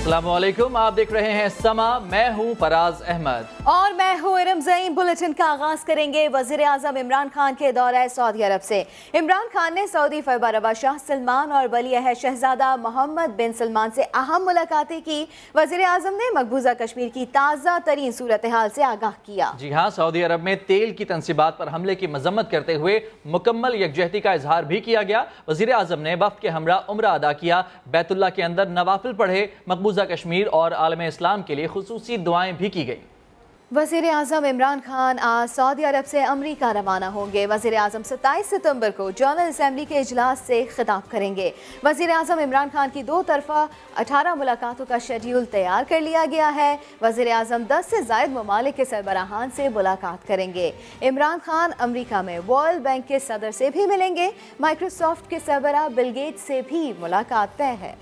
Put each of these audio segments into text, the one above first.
अस्सलामुअलैकुम, आप देख रहे हैं समा। मैं हूं फराज अहमद और मैं हूं इरम ज़ईन। बुलेटिन का आगाज करेंगे वज़ीर आज़म इमरान खान के दौरे सऊदी अरब से। इमरान खान ने सऊदी फरबरवा शाह सलमान और वली अहद शहजादा मोहम्मद बिन सलमान से अहम मुलाकातें की। वज़ीर आज़म ने मकबूजा कश्मीर की ताज़ा तरीन सूरत हाल से आगाह किया। जी हाँ, सऊदी अरब में तेल की तंसीबात पर हमले की मजम्मत करते हुए मुकम्मल यकजहती का इजहार भी किया गया। वज़ीर आज़म ने वफ़द के हमरा उम्रा अदा किया, बैतुल्लाह के अंदर नवाफिल पढ़े, मकबूजा कश्मीर और आलम इस्लाम के लिए खुसूसी दुआएं भी की गई। वज़ीर आज़म इमरान खान आज सऊदी अरब से अमरीका रवाना होंगे। वज़ीर आज़म 27 सितंबर को जनरल असम्बली के इजलास से खिताब करेंगे। वज़ीर आज़म इमरान खान की 2 तरफ़ा 18 मुलाकातों का शेड्यूल तैयार कर लिया गया है। वज़ीर आज़म 10 से ज़ायद ममालिक के सरबराहान से मुलाकात करेंगे। इमरान खान अमरीका में वर्ल्ड बैंक के सदर से भी मिलेंगे। माइक्रोसॉफ्ट के सरबराह बिल गेट्स से भी मुलाकात तय है।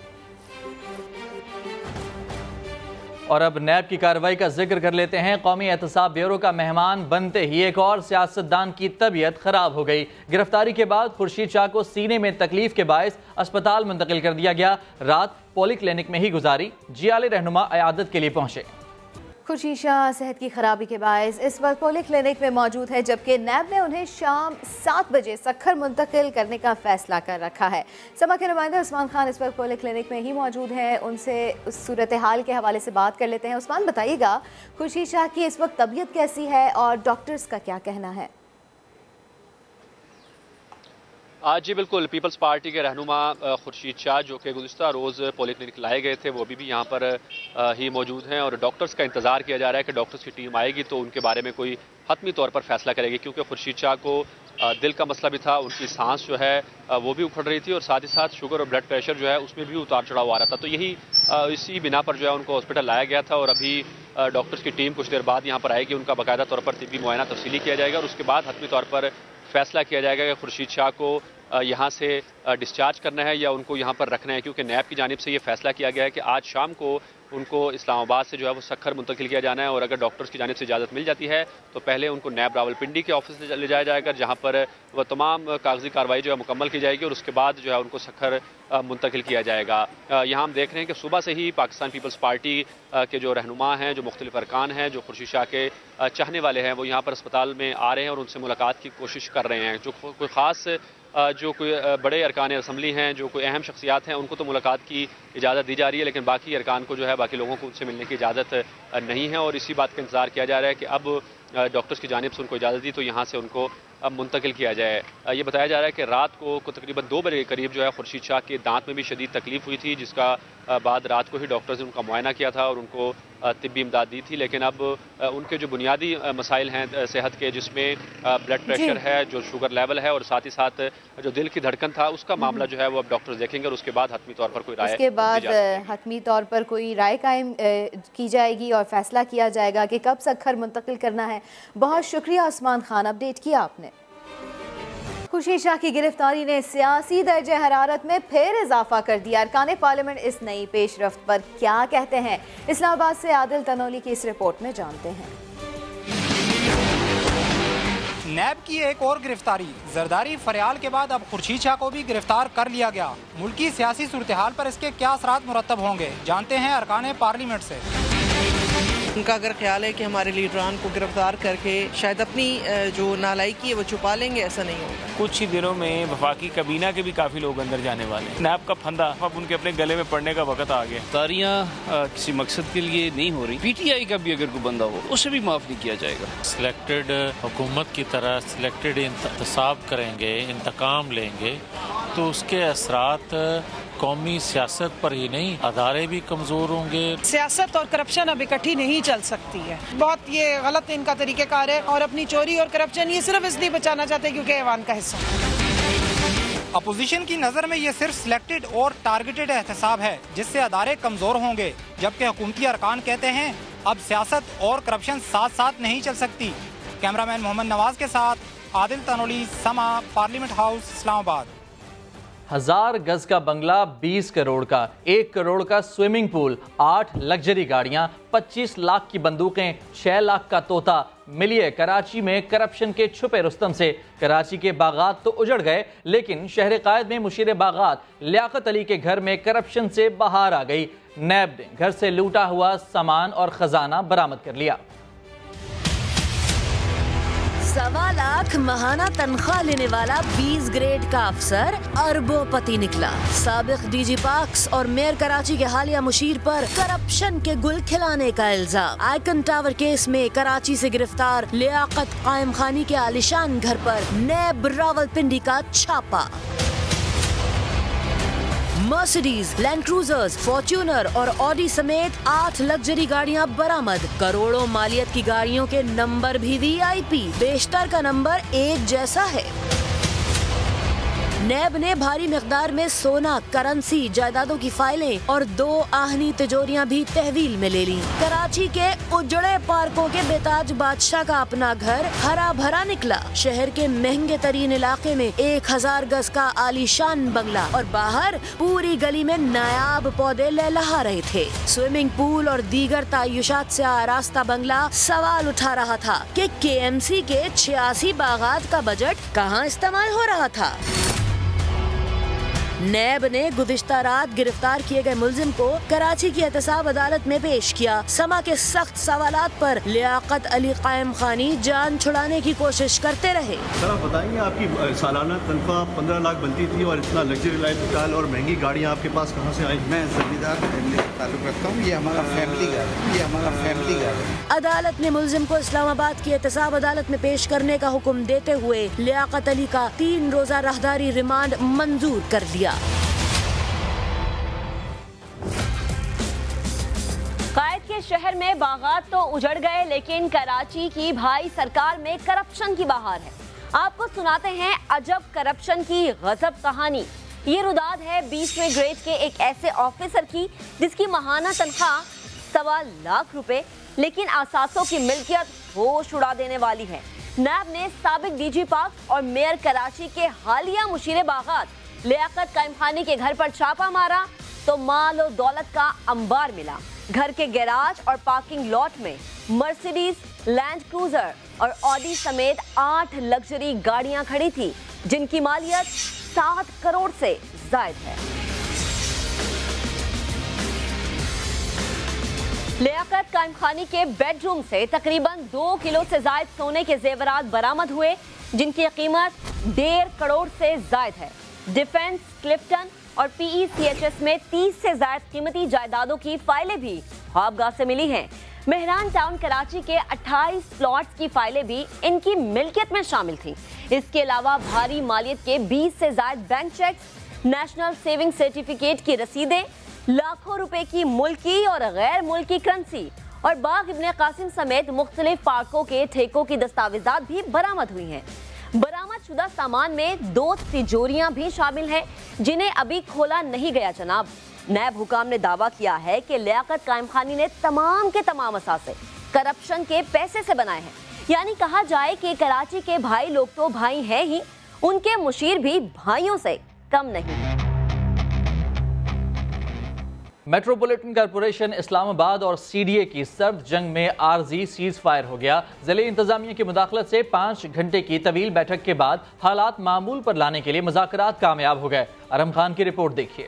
और अब नैब की कार्रवाई का जिक्र कर लेते हैं। कौमी एहतसाब ब्यूरो का मेहमान बनते ही एक और सियासतदान की तबीयत खराब हो गई। गिरफ्तारी के बाद खुर्शीद शाह को सीने में तकलीफ के बायस अस्पताल मुंतकिल कर दिया गया। रात पॉली क्लिनिक में ही गुजारी। जियाले रहनुमा इयादत के लिए पहुंचे। खुर्शीद शाह सेहत की खराबी के बायस इस वक्त पॉली क्लिनिक में मौजूद है, जबकि नैब ने उन्हें शाम 7 बजे सक्खर मुंतकिल करने का फैसला कर रखा है। समा के नुमाइंदा उस्मान खान इस वक्त पॉली क्लिनिक में ही मौजूद हैं। उनसे उस सूरत हाल के हवाले से बात कर लेते हैं। उस्मान, बताइएगा खुर्शीद शाह की इस वक्त तबीयत कैसी है और डॉक्टर्स का क्या कहना है? जी बिल्कुल, पीपल्स पार्टी के रहनुमा खुर्शीद शाह जो कि गुज़िश्ता रोज़ पॉलीक्लिनिक लाए गए थे, वो अभी भी यहाँ पर ही मौजूद हैं और डॉक्टर्स का इंतज़ार किया जा रहा है कि डॉक्टर्स की टीम आएगी तो उनके बारे में कोई हतमी तौर पर फैसला करेगी, क्योंकि खुर्शीद शाह को दिल का मसला भी था, उनकी सांस जो है वो भी उखड़ रही थी और साथ ही साथ शुगर और ब्लड प्रेशर जो है उसमें भी उतार चढ़ाव आ रहा था। तो यही इसी बिना पर जो है उनको हॉस्पिटल लाया गया था और अभी डॉक्टर्स की टीम कुछ देर बाद यहाँ पर आएगी। उनका बाकायदा तौर पर तिब्बी मुआयना तफसीली किया जाएगा और उसके बाद हतमी तौर पर फैसला किया जाएगा कि खुर्शीद शाह को यहाँ से डिस्चार्ज करना है या उनको यहाँ पर रखना है, क्योंकि नैब की जानिब से ये फैसला किया गया है कि आज शाम को उनको इस्लामाबाद से जो है वो सक्खर मुंतकिल किया जाना है और अगर डॉक्टर्स की जानिब से इजाज़त मिल जाती है तो पहले उनको नैब रावलपिंडी के ऑफिस से ले जाया जाएगा, जहाँ पर वह तमाम कागजी कार्रवाई जो है मुकम्मल की जाएगी और उसके बाद जो है उनको सक्खर मुंतकिल किया जाएगा। यहाँ हम देख रहे हैं कि सुबह से ही पाकिस्तान पीपल्स पार्टी के जो रहनुमा हैं, जो मुख्तलिफ अरकान हैं, जो खुर्शीद शाह के चाहने वाले हैं, वो यहाँ पर अस्पताल में आ रहे हैं और उनसे मुलाकात की कोशिश कर रहे हैं। जो कोई ख़ास जो कोई बड़े अरकान असम्बली हैं, जो कोई अहम शख्सियात हैं, उनको तो मुलाकात की इजाज़त दी जा रही है, लेकिन बाकी अरकान को जो है बाकी लोगों को उनसे मिलने की इजाज़त नहीं है और इसी बात का इंतज़ार किया जा रहा है कि अब डॉक्टर्स की जानिब से उनको इजाज़त दी तो यहाँ से उनको अब मुंतकिल किया जाए। ये बताया जा रहा है कि रात को तकरीबन 2 बजे के करीब जो है खुर्शीद शाह के दांत में भी शदीद तकलीफ हुई थी, जिसका बाद रात को ही डॉक्टर्स ने उनका मुआयना किया था और उनको तिब्बी इमदाद दी थी। लेकिन अब उनके जो बुनियादी मसाइल हैं सेहत के, जिसमें ब्लड प्रेशर है, जो शुगर लेवल है और साथ ही साथ जो दिल की धड़कन था, उसका मामला जो है वो अब डॉक्टर्स देखेंगे और उसके बाद हतमी तौर पर कोई राय उसके बाद हतमी तौर पर कोई राय कायम की जाएगी और फैसला किया जाएगा कि कब सक्खर मुंतकिल करना है। बहुत शुक्रिया उस्मान खान, अपडेट किया आपने। खुर्शीद शाह की गिरफ्तारी ने सियासी दर्जे हरारत में फिर इजाफा कर दिया। अरकान पार्लियामेंट इस नई पेशरफ्त पर क्या कहते हैं, इस्लामाबाद से आदिल तनोली की इस रिपोर्ट में जानते हैं। नैब की एक और गिरफ्तारी। जरदारी फरियाल के बाद अब खुर्शीद शाह को भी गिरफ्तार कर लिया गया। मुल्की सियासी सूरत हाल पर इसके क्या असरात मुरतब होंगे, जानते हैं अरकान पार्लियामेंट से। उनका अगर ख्याल है कि हमारे लीडरान को गिरफ्तार करके शायद अपनी जो नालायकी है वो छुपा लेंगे, ऐसा नहीं होगा। कुछ ही दिनों में वफाकी kabina के भी काफ़ी लोग अंदर जाने वाले हैं। नैब का फंदा अब उनके अपने गले में पड़ने का वक्त आ गया। तारियां किसी मकसद के लिए नहीं हो रही। PTI का भी अगर कोई बंदा हो उसे भी माफ़ नहीं किया जाएगा। सिलेक्टेड हुकूमत की तरह सिलेक्टेड इंतखाब करेंगे, इंतकाम लेंगे तो उसके असरात कौमी सियासत पर ही नहीं, अदारे भी कमज़ोर होंगे। सियासत और करप्शन अब इकट्ठी नहीं चल सकती है। बहुत ये गलत इनका तरीक़ेकार है और अपनी चोरी और करप्शन ये सिर्फ इसलिए बचाना चाहते हैं क्योंकि ऐवान का हिस्सा। अपोजिशन की नज़र में ये सिर्फ सिलेक्टेड और टारगेटेड एहतसाब है जिससे अदारे कमज़ोर होंगे, जबकि हुकूमती अरकान कहते हैं अब सियासत और करप्शन साथ साथ नहीं चल सकती। कैमरामैन मोहम्मद नवाज के साथ आदिल तनोली, समा, पार्लियामेंट हाउस, इस्लामाबाद। 1000 गज का बंगला 20 करोड़ का, 1 करोड़ का स्विमिंग पूल, 8 लग्जरी गाड़ियां, 25 लाख की बंदूकें, 6 लाख का तोता। मिलिए कराची में करप्शन के छुपे रुस्तम से। कराची के बागात तो उजड़ गए, लेकिन शहर कायद में मुशीर बागात लियाकत अली के घर में करप्शन से बहार आ गई। نیب نے گھر سے لوٹا ہوا سامان اور خزانہ برآمد کر لیا۔ 1.25 لاکھ ماہانہ تنخواہ لینے والا 20 گریڈ کا افسر اربوں پتی نکلا۔ سابق ڈی جی پاکس اور میئر کراچی کے حالیہ مشیر پر کرپشن کے گل کھلانے کا الزام۔ آئیکن ٹاور کیس میں کراچی سے گرفتار لیاقت قائم خانی کے عالیشان گھر پر نیب راولپنڈی کا چھاپا۔ مرسیڈیز، لینڈ کروزرز، فارچونر اور آڈی سمیت 8 لگژری گاڑیاں برآمد۔ کروڑوں مالیت کی گاڑیوں کے نمبر بھی وی آئی پی، بیشتر کا نمبر ایک جیسا ہے۔ نیب نے بھاری مقدار میں سونا، کرنسی، جائیدادوں کی فائلیں اور 2 آہنی تجوریاں بھی تحویل میں لے لیں۔ کراچی کے اجڑے پارکوں کے بیتاج بادشاہ کا اپنا گھر ہرا بھرا نکلا۔ شہر کے مہنگے ترین علاقے میں 1000 گز کا عالیشان بنگلہ اور باہر پوری گلی میں نایاب پودے لہلہا رہے تھے۔ سوئمنگ پول اور دیگر تعیشات سے آراستہ بنگلہ سوال اٹھا رہا تھا کہ کے ایم سی کے 86 باغات کا بجٹ کہاں استعمال ہو رہا تھا۔ نیب نے گزشتہ رات گرفتار کیے گئے ملزم کو کراچی کی احتساب عدالت میں پیش کیا۔ سما کے سخت سوالات پر لیاقت علی قائم خانی جان چھڑانے کی کوشش کرتے رہے۔ سر آپ بتائیں گے آپ کی سالانہ تنخواہ 15 لاکھ بنتی تھی اور اتنا لگژری لائف اسٹائل اور مہنگی گاڑیاں آپ کے پاس کہاں سے آئی؟ میں زمیندار فیملی سے تعلق رکھتا ہوں، یہ ہمارا فیملی گھر ہے، عدالت نے ملزم کو اسلام آباد کی احتساب عدالت میں پیش کرنے کا حکم دیتے ہوئے لیاقت علی کا 3 روزہ راہداری ریمانڈ منظور کر دیا۔ قائد کے شہر میں باغات تو اجڑ گئے، لیکن کراچی کی بھائی سرکار میں کرپشن کی بہار ہے۔ آپ کو سناتے ہیں عجب کرپشن کی غضب کہانی۔ یہ روداد ہے 20ویں گریڈ کے ایک ایسے آفیسر کی جس کی ماہانہ تنخواہ 1.25 لاکھ روپے، لیکن اثاثوں کی ملکیت ہوش اڑا دینے والی ہے۔ نیب نے سابق ڈی جی پاک اور میئر کراچی کے حالیہ مشیر باغات لیاقت قائم خانی کے گھر پر چھاپا مارا تو مال و دولت کا انبار ملا۔ گھر کے گیراج اور پارکنگ لاٹ میں مرسیڈیز، لینڈ کروزر اور آڈی سمیت 8 لگژری گاڑیاں کھڑی تھی جن کی مالیت 7 کروڑ سے زائد ہے۔ لیاقت قائم خانی کے بیڈ روم سے تقریباً 2 کلو سے زائد سونے کے زیورات برآمد ہوئے جن کی قیمت 1.5 کروڑ سے زائد ہے۔ ڈیفنس، کلفٹن اور پی ای سی ایچ ایس میں 30 سے زائد قیمتی جائیدادوں کی فائلیں بھی خوابگاہ سے ملی ہیں۔ مہران ٹاؤن کراچی کے 28 پلاٹس کی فائلیں بھی ان کی ملکیت میں شامل تھیں۔ اس کے علاوہ بھاری مالیت کے 20 سے زائد bank cheques, national saving certificate کی رسیدیں، لاکھوں روپے کی ملکی اور غیر ملکی کرنسی اور باغ ابن قاسم سمیت مختلف پارکوں کے ٹھیکوں کی دستاویزات بھی برآمد ہوئی ہیں۔ برآمد شدہ سامان میں 2 تجوریاں بھی شامل ہیں جنہیں ابھی کھولا نہیں گیا جناب۔ نیب حکام نے دعویٰ کیا ہے کہ لیاقت قائم خانی نے تمام کے تمام اثاثے کرپشن کے پیسے سے بنائے ہیں، یعنی کہا جائے کہ کراچی کے بھائی لوگ تو بھائی ہیں ہی، ان کے مشیر بھی بھائیوں سے کم نہیں۔ میٹروپولیٹن کارپوریشن اسلام آباد اور سی ڈی اے کی سرد جنگ میں عارضی سیز فائر ہو گیا۔ ضلعی انتظامیہ کی مداخلت سے 5 گھنٹے کی طویل بیٹھک کے بعد حالات معمول پر لانے کے لیے مذاکرات کامیاب ہو گئے۔ ارم خان کی رپورٹ دیکھیے۔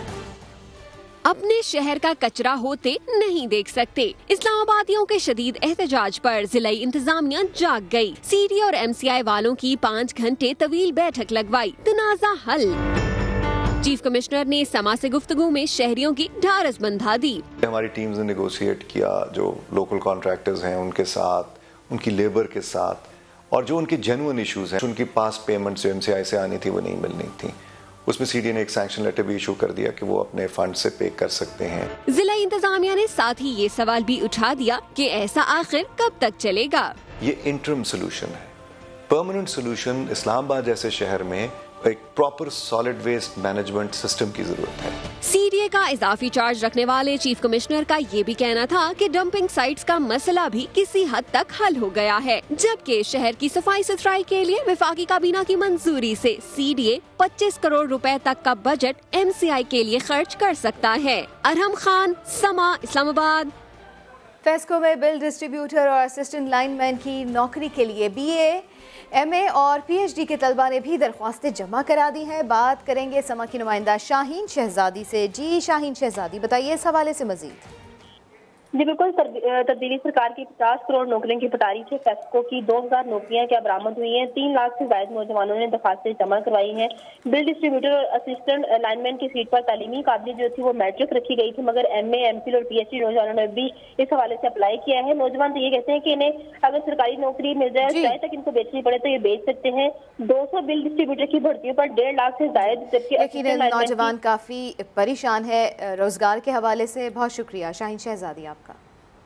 اپنے شہر کا کچرا ہوتے نہیں دیکھ سکتے، اسلام آبادیوں کے شدید احتجاج پر ضلعی انتظامیہ جاگ گئی۔ سی ڈی اور ایم سی آئی والوں کی 5 گھنٹے طویل بیٹھک لگوائی، تنازع حل۔ چیف کمشنر نے سما سے گفتگو میں شہریوں کی ڈھارس بندھا دی۔ ہماری ٹیمز نے نیگوشیٹ کیا جو لوکل کانٹریکٹرز ہیں ان کے ساتھ، ان کی لیبر کے ساتھ، اور جو ان کے جینوئن ایشوز ہیں، ان کی پاس پیمنٹ جو ایم سی آئی سے آنی تھی وہ نہیں ملنی تھی، اس میں سی ڈی نے ایک سینکشن لیٹر بھی ایشو کر دیا کہ وہ اپنے فنڈ سے پے کر سکتے ہیں۔ ضلعی انتظامیہ نے ساتھ ہی یہ سوال بھی اٹھا دیا کہ ایسا آخر کب تک چلے گا؟ یہ انٹرم سولوشن ہے، پرماننٹ سولوشن اسلام آباد جیسے شہر میں ایک proper solid waste management system کی ضرورت ہے۔ سی ڈی اے کا اضافی چارج رکھنے والے چیف کمشنر کا یہ بھی کہنا تھا کہ ڈمپنگ سائٹس کا مسئلہ بھی کسی حد تک حل ہو گیا ہے، جبکہ شہر کی صفائی ستھرائی کے لیے وفاقی کابینہ کی منظوری سے سی ڈی اے 25 کروڑ روپے تک کا بجٹ ایم سی آئی کے لیے خرچ کر سکتا ہے۔ ارحم خان، سما، اسلام آباد۔ فیسکو میں بل ڈسٹریبیوٹر اور اسسٹنٹ لائن مین کی نوکری کے لیے بی اے MA اور PhD کے طلبہ نے بھی درخواستیں جمع کرا دی ہیں. بات کریں گے سما کی نمائندہ شاہین شہزادی سے. جی شاہین شہزادی بتائیے اس حوالے سے مزید. جی بالکل، تبدیلی سرکار کی 50 کروڑ نوکریوں کی پٹاری سے فیسکو کی 2000 نوکریاں کیا برآمد ہوئی ہیں. 3 لاکھ سے زائد نوجوانوں نے درخواستیں جمع کروائی ہیں. بل ڈسٹریبیوٹر اور اسسٹنٹ لائن مین کی سیٹ پر تعلیمی قابلیت جو تھی وہ میٹرک رکھی گئی تھی، مگر MA MPhil اور PhD نوجوانوں نے بھی اس حوالے سے اپلائی کیا ہے. نوجوان تو یہ کہتے ہیں کہ انہیں اگر سرکاری نوکری مل جائے چاہے تک ان کو بیچنی پڑے تو یہ بیچ سکتے ہیں. 200 بل ڈسٹریبیوٹر کی بھرتیوں پر 1.5 لاکھ سے زائد، جبکہ نوجوان کافی پریشان ہے روزگار کے حوالے سے. بہت شکریہ شاہین شہزادی آپ کا.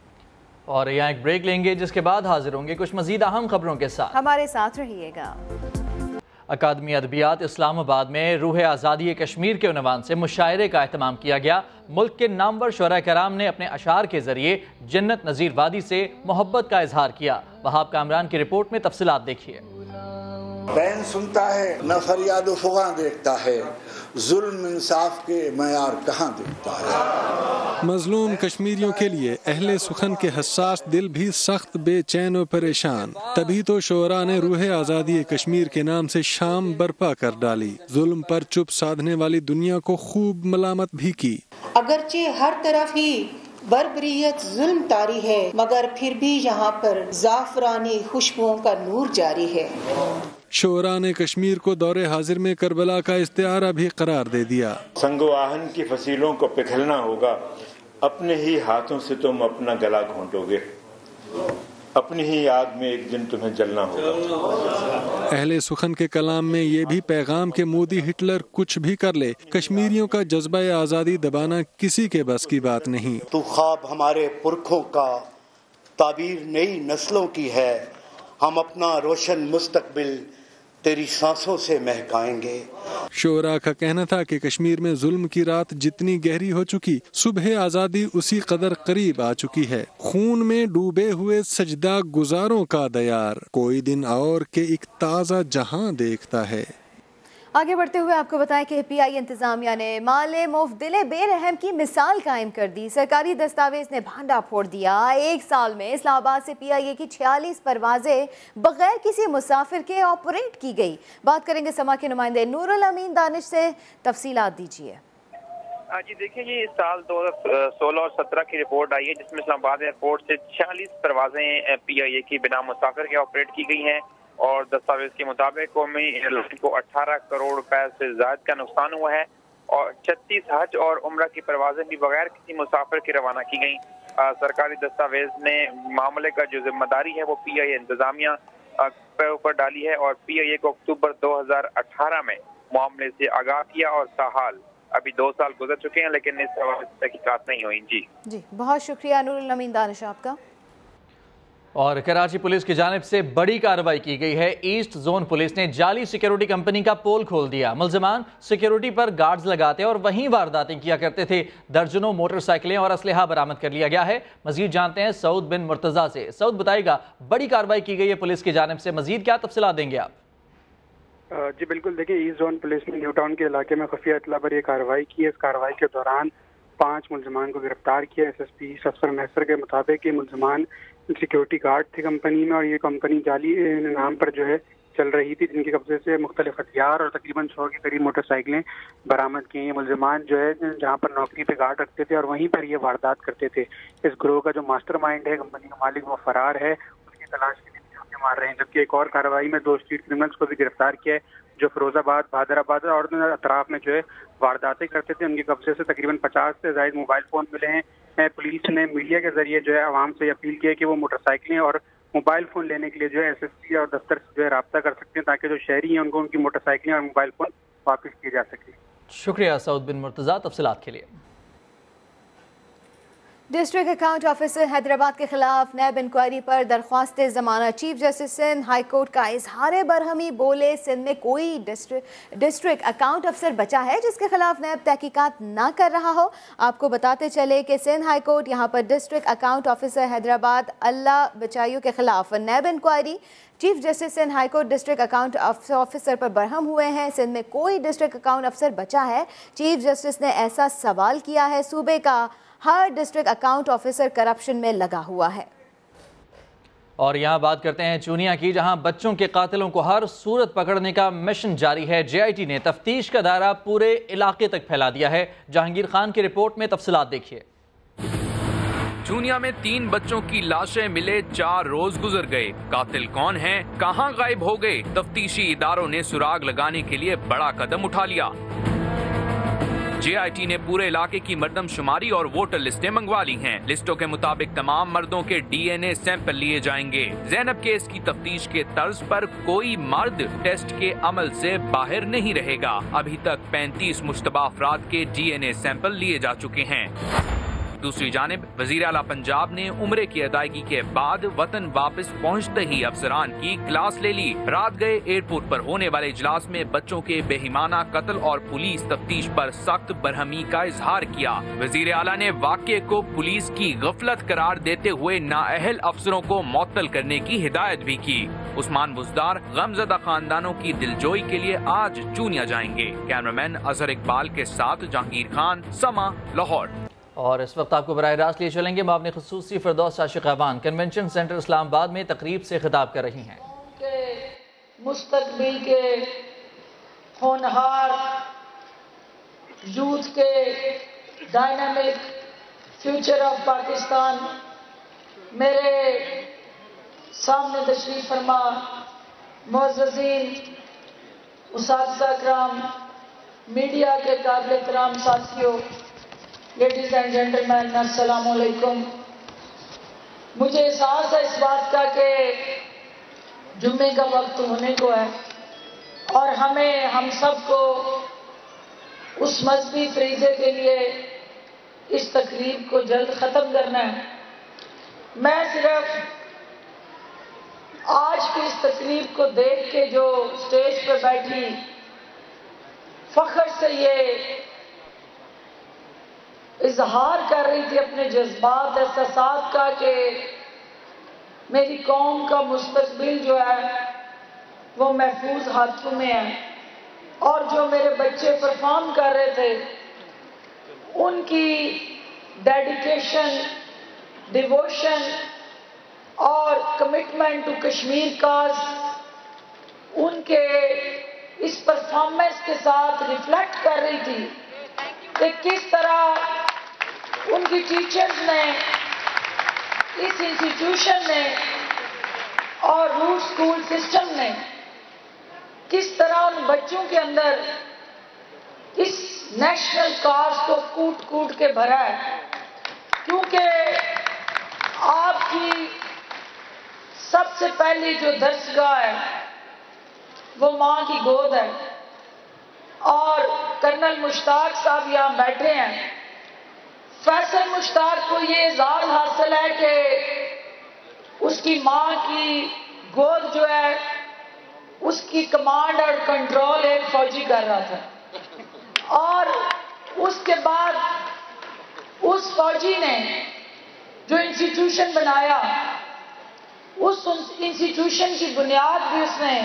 اور یہاں ایک بریک لیں گے جس کے بعد حاضر ہوں گے کچھ مزید اہم خبروں کے ساتھ. ہمارے ساتھ رہیے گا. اکادمی ادبیات اسلام آباد میں روح آزادی کشمیر کے عنوان سے مشاعرے کا اہتمام کیا گیا. ملک کے نامور شعراء کرام نے اپنے اشعار کے ذریعے جنت نظیر وادی سے محبت کا اظہار کیا. وہاب کامران کی رپورٹ میں تفصیلات دیکھیے. بین سنتا ہے نہ فریاد و فغاں دیکھتا ہے، ظلم انصاف کے معیار کہاں دیکھتا ہے. مظلوم کشمیریوں کے لیے اہل سخن کے حساس دل بھی سخت بے چین و پریشان. تبھی تو شعراء نے روح آزادی کشمیر کے نام سے شام برپا کر ڈالی. ظلم پر چپ سادھنے والی دنیا کو خوب ملامت بھی کی. اگرچہ ہر طرف ہی بربریت ظلم طاری ہے، مگر پھر بھی یہاں پر زعفرانی خوشبوؤں کا نور جاری ہے. شعراء نے کشمیر کو دور حاضر میں کربلا کا استعارہ بھی قرار دے دیا. سنگ و آہن کی فصیلوں کو پگھلنا ہوگا، اپنے ہی ہاتھوں سے تم اپنا گلا گھونٹو گے، اپنی ہی یاد میں ایک دن تمہیں جلنا ہوگا. اہل سخن کے کلام میں یہ بھی پیغام کہ مودی ہٹلر کچھ بھی کر لے، کشمیریوں کا جذبہ آزادی دبانا کسی کے بس کی بات نہیں. تو خواب ہمارے پرکھوں کا، تعبیر نئی نسلوں کی ہے. ہم اپنا روشن مستقبل تیری سانسوں سے مہکائیں گے. شعراء کا کہنا تھا کہ کشمیر میں ظلم کی رات جتنی گہری ہو چکی، صبح آزادی اسی قدر قریب آ چکی ہے. خون میں ڈوبے ہوئے سجدہ گزاروں کا دیار، کوئی دن اور کہ ایک تازہ جہاں دیکھتا ہے. آگے بڑھتے ہوئے آپ کو بتائیں کہ PI انتظامیہ نے مال مفدل بے رحم کی مثال قائم کر دی. سرکاری دستاویز نے بھانڈا پھوڑ دیا. ایک سال میں اسلام آباد سے PIA کی 46 پروازیں بغیر کسی مسافر کے آپریٹ کی گئی. بات کریں گے سما کے نمائندے نور الامین دانش سے. تفصیلات دیجیے. جی دیکھیں، یہ اس سال 2016 اور 17 کی رپورٹ آئی ہے جس میں اسلام آباد ایئرپورٹ سے 46 پروازیں PIA کی بنا مسافر کے آپریٹ کی گئی ہیں، اور دستاویز کے مطابق قومی ایئر لائن کو 18 کروڑ روپے سے زائد کا نقصان ہوا ہے، اور 36 حج اور عمرہ کی پروازیں بھی بغیر کسی مسافر کے روانہ کی گئیں. سرکاری دستاویز نے معاملے کا جو ذمہ داری ہے وہ PIA انتظامیہ کے اوپر ڈالی ہے، اور PIA کو اکتوبر 2018 میں معاملے سے آگاہ کیا، اور تاحال ابھی 2 سال گزر چکے ہیں لیکن اس حوالے سے تحقیقات نہیں ہوئی. جی بہت شکریہ نور الامین دانش آپ کا. اور کراچی پولیس کی جانب سے بڑی کارروائی کی گئی ہے. ایسٹ زون پولیس نے جعلی سیکیورٹی کمپنی کا پول کھول دیا. ملزمان سیکیورٹی پر گارڈز لگاتے اور وہیں وارداتیں کیا کرتے تھے. درجنوں موٹر سائیکلیں اور اسلحہ برآمد کر لیا گیا ہے. مزید جانتے ہیں سعود بن مرتضیٰ سے. سعود بتائے گا، بڑی کارروائی کی گئی ہے پولیس کی جانب سے، مزید کیا تفصیلات دیں گے آپ؟ جی بالکل، دیکھیں ایسٹ زون پولیس نے نیو ٹاؤن کے علاقے میں خفیہ اطلاع پر یہ کارروائی کی ہے. اس کارروائی کے دوران 5 ملزمان کو گرفتار کیا. SSP سفر محسر کے مطابق یہ ملزمان سیکیورٹی گارڈ تھے کمپنی میں، اور یہ کمپنی جعلی نام پر جو ہے چل رہی تھی، جن کے قبضے سے مختلف ہتھیار اور تقریباً 100 کے قریب موٹر سائیکلیں برآمد کی. یہ ملزمان جو ہے جہاں پر نوکری پہ گارڈ رکھتے تھے اور وہیں پر یہ واردات کرتے تھے. اس گروہ کا جو ماسٹر مائنڈ ہے، کمپنی کا مالک، وہ فرار ہے. اس کی تلاش کے لیے چھاپے مار رہے ہیں. جبکہ ایک اور کارروائی میں 2 اسٹریٹ کرمنلز کو بھی گرفتار کیا ہے جو فیروز آباد، بہادر آباد اور اطراف میں جو ہے وارداتیں کرتے تھے. ان کے قبضے سے تقریباً 50 سے زائد موبائل فون ملے ہیں. پولیس نے میڈیا کے ذریعے جو ہے عوام سے اپیل کی ہے کہ وہ موٹر سائیکلیں اور موبائل فون لینے کے لیے جو ہے SSP اور دفتر سے جو ہے رابطہ کر سکتے ہیں، تاکہ جو شہری ہیں ان کو ان کی موٹر سائیکلیں اور موبائل فون واپس کیے جا سکے. شکریہ سعود بن مرتضیٰ تفصیلات کے لیے. ڈسٹرکٹ اکاؤنٹ آفیسر حیدرآباد کے خلاف نیب انکوائری پر درخواست ضمانت. Chief justice Sindh high court کا اظہار برہمی. بولے سندھ میں کوئی ڈسٹرکٹ اکاؤنٹ افسر بچا ہے جس کے خلاف نیب تحقیقات نہ کر رہا ہو. آپ کو بتاتے چلے کہ سندھ ہائی کورٹ یہاں پر district account officer Hyderabad Allah Bachaiyo کے خلاف NAB inquiry. Chief justice Sindh high court district account officer پر برہم ہوئے ہیں. سندھ میں کوئی ڈسٹرکٹ اکاؤنٹ افسر بچا ہے؟ چیف جسٹس نے ایسا سوال کیا ہے. صوبے کا ہر ڈسٹرکٹ اکاؤنٹ آفیسر کرپشن میں لگا ہوا ہے. اور یہاں بات کرتے ہیں چونیا کی، جہاں بچوں کے قاتلوں کو ہر صورت پکڑنے کا مشن جاری ہے۔ JIT نے تفتیش کا دائرہ پورے علاقے تک پھیلا دیا ہے۔ جہانگیر خان کی رپورٹ میں تفصیلات دیکھیے۔ چونیا میں 3 بچوں کی لاشیں ملے، 4 روز گزر گئے۔ قاتل کون ہیں، کہاں غائب ہو گئے؟ تفتیشی اداروں نے سراغ لگانے کے لیے بڑا قدم اٹھا لیا۔ JIT نے پورے علاقے کی مردم شماری اور ووٹر لسٹیں منگوا لی ہیں۔ لسٹوں کے مطابق تمام مردوں کے DNA سیمپل لیے جائیں گے۔ زینب کیس کی تفتیش کے طرز پر کوئی مرد ٹیسٹ کے عمل سے باہر نہیں رہے گا۔ ابھی تک 35 مشتبہ افراد کے DNA سیمپل لیے جا چکے ہیں۔ دوسری جانب وزیر اعلیٰ پنجاب نے عمرے کی ادائیگی کے بعد وطن واپس پہنچتے ہی افسران کی کلاس لے لی۔ رات گئے ایئرپورٹ پر ہونے والے اجلاس میں بچوں کے بے ایمانہ قتل اور پولیس تفتیش پر سخت برہمی کا اظہار کیا۔ وزیر اعلیٰ نے واقعے کو پولیس کی غفلت قرار دیتے ہوئے نااہل افسروں کو معطل کرنے کی ہدایت بھی کی۔ عثمان بزدار غمزدہ خاندانوں کی دلجوئی کے لیے آج چونیا جائیں گے۔ کیمرامین اظہر اقبال کے ساتھ جہانگیر خان، سما، لاہور۔ اور اس وقت آپ کو براہ راست لیے چلیں گے معاون خصوصی فردوس عاشق اعوان کنونشن سینٹر اسلام آباد میں تقریب سے خطاب کر رہی ہیں۔ مستقبل کے ہونہار یوتھ کے ڈائنامک فیوچر آف پاکستان میرے سامنے تشریف فرما معززین، اساتذہ کرام، میڈیا کے قابل احترام ساتھیوں، لیڈیز اینڈ جینٹلمین، السلام علیکم۔ مجھے احساس ہے اس بات کا کہ جمعے کا وقت ہونے کو ہے اور ہم سب کو اس مذہبی فریضے کے لیے اس تقریب کو جلد ختم کرنا ہے۔ میں صرف آج کی اس تقریب کو دیکھ کے جو اسٹیج پہ بیٹھی فخر سے یہ اظہار کر رہی تھی اپنے جذبات، احساسات کا کہ میری قوم کا مستقبل جو ہے وہ محفوظ ہاتھوں میں ہے، اور جو میرے بچے پرفارم کر رہے تھے ان کی ڈیڈیکیشن، ڈیووشن اور کمٹمنٹ ٹو کشمیر کاز ان کے اس پرفارمنس کے ساتھ ریفلیکٹ کر رہی تھی کہ کس طرح ان کی ٹیچرز نے، اس انسٹیٹیوشن نے اور روٹ اسکول سسٹم نے کس طرح ان بچوں کے اندر اس نیشنل کاز کو کوٹ کوٹ کے بھرا ہے، کیونکہ آپ کی سب سے پہلی جو درسگاہ ہے وہ ماں کی گود ہے، اور کرنل مشتاق صاحب یہاں بیٹھے ہیں۔ فیصل مشتاق کو یہ اعزاز حاصل ہے کہ اس کی ماں کی گود جو ہے اس کی کمانڈ اور کنٹرول ایک فوجی کر رہا تھا، اور اس کے بعد اس فوجی نے جو انسٹیٹیوشن بنایا، اس انسٹیٹیوشن کی بنیاد بھی اس نے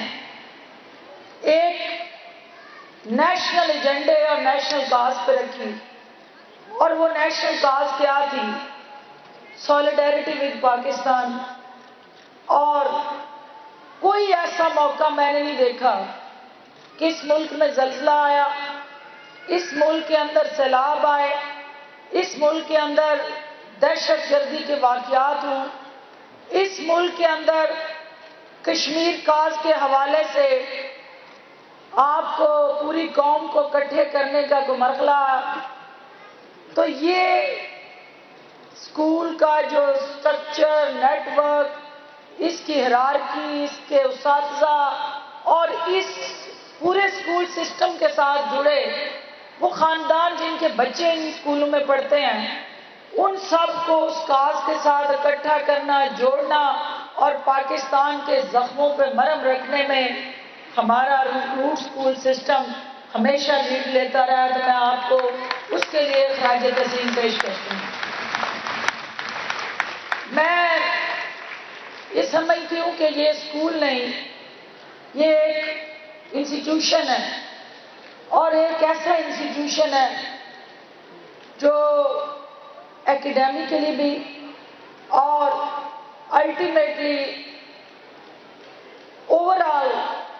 ایک نیشنل ایجنڈے اور نیشنل کاز پہ رکھی، اور وہ نیشنل کاز کیا تھی؟ Solidarity with Pakistan. اور کوئی ایسا موقع میں نے نہیں دیکھا کہ اس ملک میں زلزلہ آیا، اس ملک کے اندر سیلاب آئے، اس ملک کے اندر دہشت گردی کے واقعات ہوں، اس ملک کے اندر کشمیر کاز کے حوالے سے آپ کو پوری قوم کو اکٹھے کرنے کا کوئی مرحلہ۔ تو یہ اسکول کا جو اسٹرکچر، نیٹ ورک، اس کی ہیرارکی، اس کے اساتذہ اور اس پورے اسکول سسٹم کے ساتھ جڑے وہ خاندان جن کے بچے ان اسکولوں میں پڑھتے ہیں، ان سب کو اس کاز کے ساتھ اکٹھا کرنا، جوڑنا اور پاکستان کے زخموں پہ مرہم رکھنے میں ہمارا روٹ اسکول سسٹم ہمیشہ لیڈ لیتا رہا، تو میں آپ کو اس کے لیے خراج تحسین پیش کرتی ہوں۔ میں یہ سمجھتی ہوں کہ یہ اسکول نہیں، یہ ایک انسٹیٹیوشن ہے، اور ایک ایسا انسٹیٹیوشن ہے جو اکیڈیمکلی بھی اور अल्टीमेटली ओवरऑल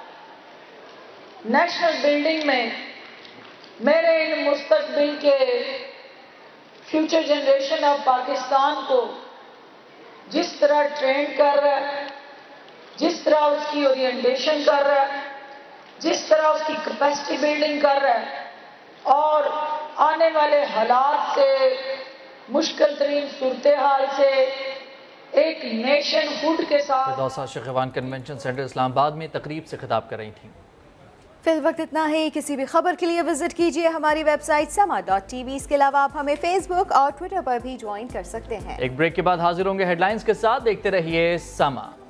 नेशनल बिल्डिंग में मेरे इन मुस्तकबिल के फ्यूचर जनरेशन ऑफ पाकिस्तान को जिस तरह ट्रेन कर रहा है, जिस तरह उसकी ओरिएंटेशन कर रहा है, जिस तरह उसकी कैपेसिटी बिल्डिंग कर रहा है और आने वाले हालात से, मुश्किल तरीन सूरत हाल से एक नेशन हुड के साथ फिरदौसा शेखवान कन्वेंशन सेंटर इस्लामाबाद में तकरीब से खिताब कर रही थी। फिल वक्त इतना ही। किसी भी खबर के लिए विजिट कीजिए हमारी वेबसाइट sama.tv। इसके अलावा आप हमें फेसबुक और ट्विटर पर भी ज्वाइन कर सकते हैं। एक ब्रेक के बाद हाजिर होंगे हेडलाइंस के साथ। देखते रहिए समा।